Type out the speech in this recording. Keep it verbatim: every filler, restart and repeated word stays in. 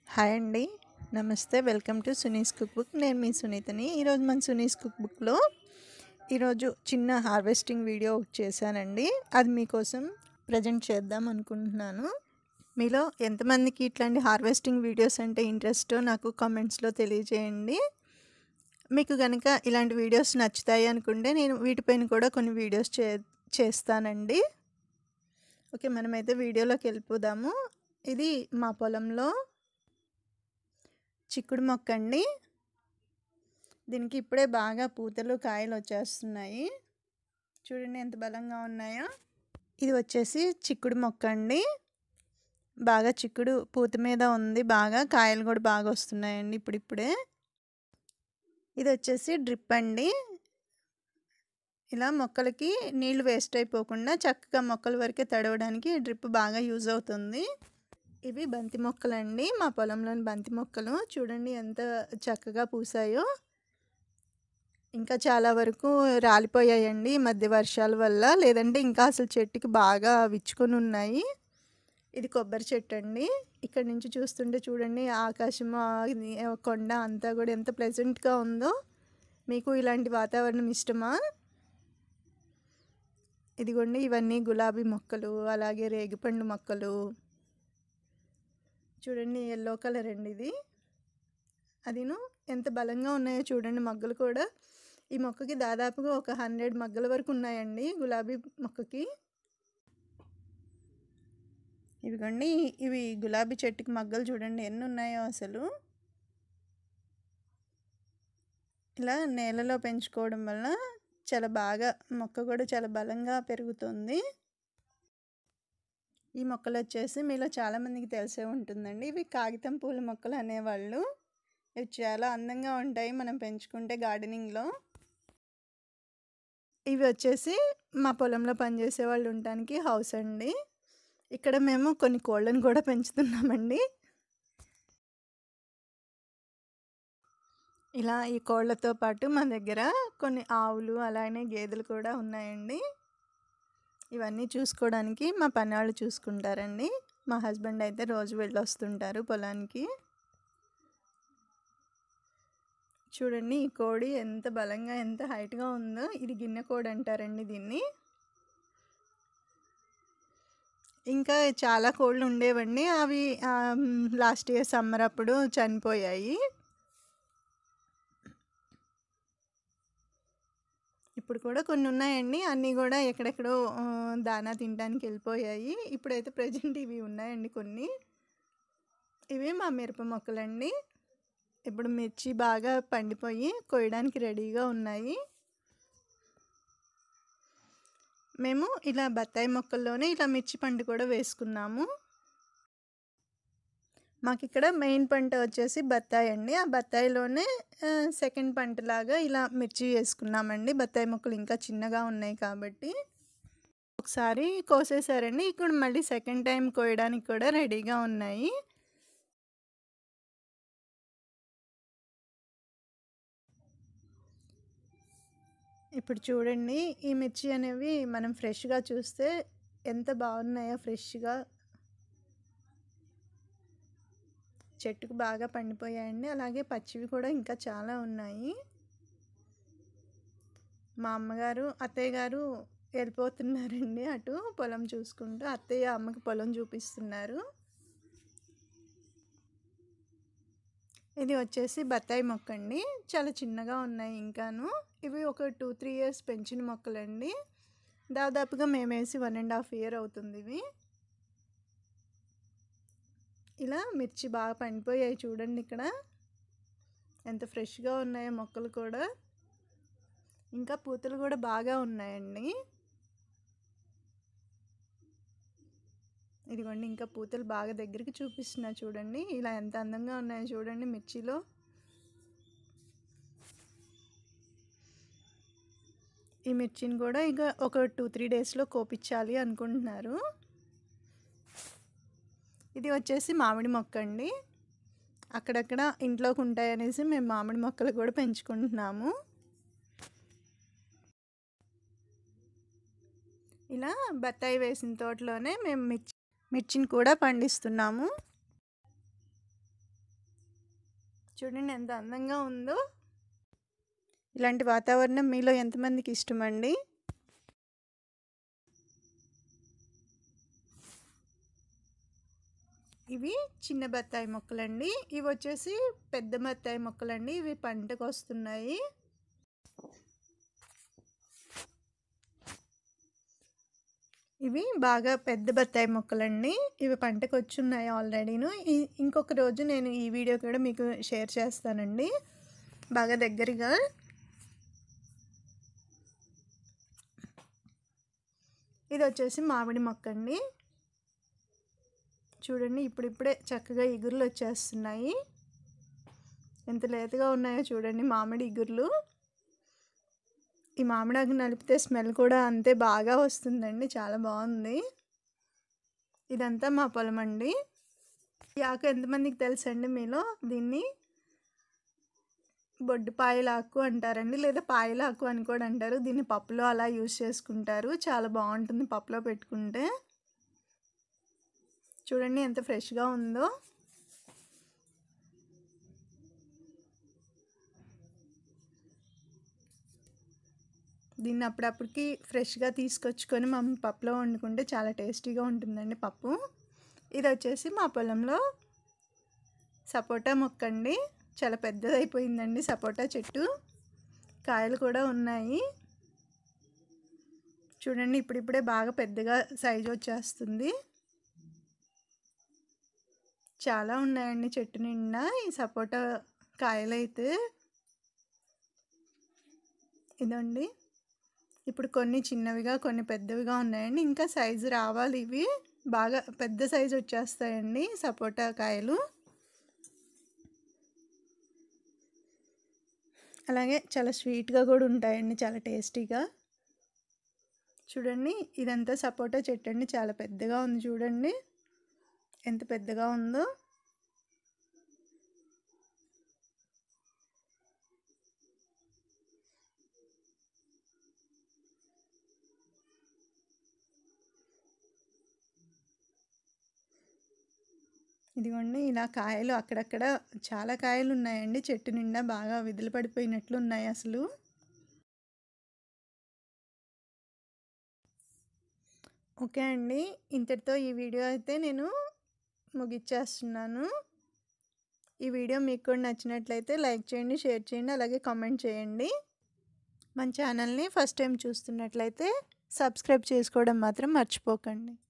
Hi అండి. నమస్తే. Welcome to Suni's cook book. నేను మీ సునీతని. ఈరోజు మన సునీస్ కుక్ బుక్లో ఈరోజు చిన్న హార్వెస్టింగ్ వీడియో చేశానండి. అది మీకోసం ప్రజెంట్ చేద్దాం అనుకుంటున్నాను. మీలో ఎంతమందికి ఇట్లాంటి హార్వెస్టింగ్ వీడియోస్ అంటే ఇంట్రెస్టో నాకు కామెంట్స్లో తెలియజేయండి. మీకు కనుక ఇలాంటి వీడియోస్ నచ్చుతాయి అనుకుంటే నేను వీటిపైన కూడా కొన్ని వీడియోస్ చే చేస్తానండి. ఓకే, మనమైతే వీడియోలోకి వెళ్ళిపోదాము. ఇది మా పొలంలో చిక్కుడు మొక్క అండి. దీనికి ఇప్పుడే బాగా పూతలు కాయలు వచ్చేస్తున్నాయి. చూడండి ఎంత బలంగా ఉన్నాయో. ఇది వచ్చేసి చిక్కుడు మొక్క అండి. బాగా చిక్కుడు పూత మీద ఉంది, బాగా కాయలు కూడా బాగా వస్తున్నాయండి ఇప్పుడిప్పుడే. ఇది వచ్చేసి డ్రిప్ అండి. ఇలా మొక్కలకి నీళ్లు వేస్ట్ అయిపోకుండా చక్కగా మొక్కల వరకే తడవడానికి డ్రిప్ బాగా యూజ్ అవుతుంది. ఇవి బంతి మొక్కలండి, మా పొలంలోని బంతి మొక్కలు. చూడండి ఎంత చక్కగా పూసాయో. ఇంకా చాలా వరకు రాలిపోయాయండి ఈ మధ్య వర్షాల వల్ల, లేదంటే ఇంకా అసలు చెట్టుకి బాగా విచ్చుకొని ఉన్నాయి. ఇది కొబ్బరి చెట్టు అండి. ఇక్కడ నుంచి చూస్తుంటే చూడండి ఆకాశం, కొండ అంతా కూడా ఎంత ప్లెజెంట్గా ఉందో. మీకు ఇలాంటి వాతావరణం ఇష్టమా? ఇదిగోండి ఇవన్నీ గులాబీ మొక్కలు, అలాగే రేగిపండు మొక్కలు. చూడండి ఎల్లో కలర్ అండి ఇది. అదిను ఎంత బలంగా ఉన్నాయో చూడండి మొగ్గలు కూడా. ఈ మొక్కకి దాదాపుగా ఒక హండ్రెడ్ మొగ్గల వరకు ఉన్నాయండి గులాబీ మొక్కకి. ఇవిగోండి ఇవి గులాబీ చెట్టుకి మొగ్గలు చూడండి ఎన్ని ఉన్నాయో అసలు. ఇలా నేలలో పెంచుకోవడం వల్ల చాలా బాగా మొక్క కూడా చాలా బలంగా పెరుగుతుంది. ఈ మొక్కలు వచ్చేసి మీలో చాలామందికి తెలిసే ఉంటుందండి. ఇవి కాగితం పూల మొక్కలు అనేవాళ్ళు. ఇవి చాలా అందంగా ఉంటాయి మనం పెంచుకుంటే గార్డెనింగ్లో. ఇవి వచ్చేసి మా పొలంలో పనిచేసే వాళ్ళు ఉండటానికి హౌస్ అండి. ఇక్కడ మేము కొన్ని కోళ్ళను కూడా పెంచుతున్నామండి. ఇలా ఈ కోళ్ళతో పాటు మా దగ్గర కొన్ని ఆవులు అలానే గేదెలు కూడా ఉన్నాయండి. ఇవన్నీ చూసుకోవడానికి మా పని వాళ్ళు చూసుకుంటారండి. మా హస్బెండ్ అయితే రోజు వెళ్ళి వస్తుంటారు పొలానికి. చూడండి ఈ కోడి ఎంత బలంగా ఎంత హైట్గా ఉందో. ఇది గిన్నె కోడి అంటారండి దీన్ని. ఇంకా చాలా కోళ్ళు ఉండేవండి, అవి లాస్ట్ ఇయర్ సమ్మర్ అప్పుడు చనిపోయాయి. ఇప్పుడు కూడా కొన్ని ఉన్నాయండి, అన్నీ కూడా ఎక్కడెక్కడో దానా తినడానికి వెళ్ళిపోయాయి. ఇప్పుడైతే ప్రజెంట్ ఇవి ఉన్నాయండి కొన్ని. ఇవి మా మిరప మొక్కలండి. ఇప్పుడు మిర్చి బాగా పండిపోయి కోయడానికి రెడీగా ఉన్నాయి. మేము ఇలా బత్తాయి మొక్కల్లోనే ఇలా మిర్చి పండు కూడా వేసుకున్నాము. మాకు ఇక్కడ మెయిన్ పంట వచ్చేసి బత్తాయి అండి. ఆ బత్తాయిలోనే సెకండ్ పంటలాగా ఇలా మిర్చి వేసుకున్నామండి. బత్తాయి మొక్కలు ఇంకా చిన్నగా ఉన్నాయి కాబట్టి. ఒకసారి కోసేసారండి, ఇక్కడ మళ్ళీ సెకండ్ టైం కోయడానికి కూడా రెడీగా ఉన్నాయి. ఇప్పుడు చూడండి ఈ మిర్చి అనేవి మనం ఫ్రెష్గా చూస్తే ఎంత బాగున్నాయో. ఫ్రెష్గా చెట్టుకు బాగా పండిపోయాయండి. అలాగే పచ్చివి కూడా ఇంకా చాలా ఉన్నాయి. మా అమ్మగారు అత్తయ్య గారు వెళ్ళిపోతున్నారండి అటు పొలం చూసుకుంటూ. అత్తయ్య అమ్మకి పొలం చూపిస్తున్నారు. ఇది వచ్చేసి బత్తాయి మొక్క అండి. చాలా చిన్నగా ఉన్నాయి ఇంకాను. ఇవి ఒక టూ త్రీ ఇయర్స్ పెంచిన మొక్కలండి. దాదాపుగా మేము వేసి వన్ అండ్ హాఫ్ ఇయర్ అవుతుంది ఇవి. ఇలా మిర్చి బాగా పండిపోయాయి చూడండి ఇక్కడ ఎంత ఫ్రెష్గా ఉన్నాయో మొక్కలు కూడా. ఇంకా పూతలు కూడా బాగా ఉన్నాయండి. ఇదిగోండి ఇంకా పూతలు బాగా దగ్గరికి చూపిస్తున్నా చూడండి. ఇలా ఎంత అందంగా ఉన్నాయో చూడండి మిర్చిలో. ఈ మిర్చిని కూడా ఇక ఒక టూ త్రీ డేస్లో కోపించాలి అనుకుంటున్నారు. ఇది వచ్చేసి మామిడి మొక్క అండి. అక్కడక్కడ ఇంట్లోకి ఉంటాయనేసి మేము మామిడి మొక్కలు కూడా పెంచుకుంటున్నాము. ఇలా బత్తాయి వేసిన తోటలోనే మేము మిర్చి మిర్చిని కూడా పండిస్తున్నాము. చూడండి ఎంత అందంగా ఉందో. ఇలాంటి వాతావరణం మీలో ఎంతమందికి ఇష్టమండి? ఇవి చిన్న బత్తాయి మొక్కలండి. ఇవి వచ్చేసి పెద్ద బత్తాయి మొక్కలండి. ఇవి పంటకు వస్తున్నాయి. ఇవి బాగా పెద్ద బత్తాయి మొక్కలండి. ఇవి పంటకు వచ్చున్నాయి ఆల్రెడీను. ఇంకొక రోజు నేను ఈ వీడియో కూడా మీకు షేర్ చేస్తానండి బాగా దగ్గరగా. ఇది వచ్చేసి మామిడి మొక్క అండి. చూడండి ఇప్పుడిప్పుడే చక్కగా ఇగుర్లు వచ్చేస్తున్నాయి. ఎంత లేతగా ఉన్నాయో చూడండి మామిడి ఇగుర్లు. ఈ మామిడాకు నలిపితే స్మెల్ కూడా అంతే బాగా వస్తుందండి, చాలా బాగుంది. ఇదంతా మా పొలం అండి. ఈ ఆకు ఎంతమందికి తెలుసండి మీలో? దీన్ని బొడ్డు పాయలాకు అంటారండి, లేదా పాయలాకు అని కూడా అంటారు. దీన్ని పప్పులో అలా యూజ్ చేసుకుంటారు, చాలా బాగుంటుంది పప్పులో పెట్టుకుంటే. చూడండి ఎంత ఫ్రెష్గా ఉందో. దీన్ని అప్పుడప్పటికి ఫ్రెష్గా తీసుకొచ్చుకొని మనం పప్పులో వండుకుంటే చాలా టేస్టీగా ఉంటుందండి పప్పు. ఇది వచ్చేసి మా పొలంలో సపోటా మొక్క అండి. చాలా పెద్దదైపోయిందండి సపోటా చెట్టు. కాయలు కూడా ఉన్నాయి. చూడండి ఇప్పుడిప్పుడే బాగా పెద్దగా సైజు వచ్చేస్తుంది. చాలా ఉన్నాయండి చెట్టు నిండా ఈ సపోటా కాయలైతే. ఇదండి ఇప్పుడు కొన్ని చిన్నవిగా కొన్ని పెద్దవిగా ఉన్నాయండి. ఇంకా సైజు రావాలి, ఇవి బాగా పెద్ద సైజు వచ్చేస్తాయండి సపోటా కాయలు. అలాగే చాలా స్వీట్గా కూడా ఉంటాయండి, చాలా టేస్టీగా. చూడండి ఇదంతా సపోటా చెట్టు అండి, చాలా పెద్దగా ఉంది. చూడండి ఎంత పెద్దగా ఉందో. ఇదిగోండి ఇలా కాయలు అక్కడక్కడ చాలా కాయలు ఉన్నాయండి చెట్టు నిండా, బాగా విధులు పడిపోయినట్లు ఉన్నాయి అసలు. ఓకే అండి, ఇంతటితో ఈ వీడియో అయితే నేను ముగిచ్చేస్తున్నాను. ఈ వీడియో మీకు కూడా నచ్చినట్లయితే లైక్ చేయండి, షేర్ చేయండి, అలాగే కామెంట్ చేయండి. మన ఛానల్ని ఫస్ట్ టైం చూస్తున్నట్లయితే సబ్స్క్రైబ్ చేసుకోవడం మాత్రం మర్చిపోకండి.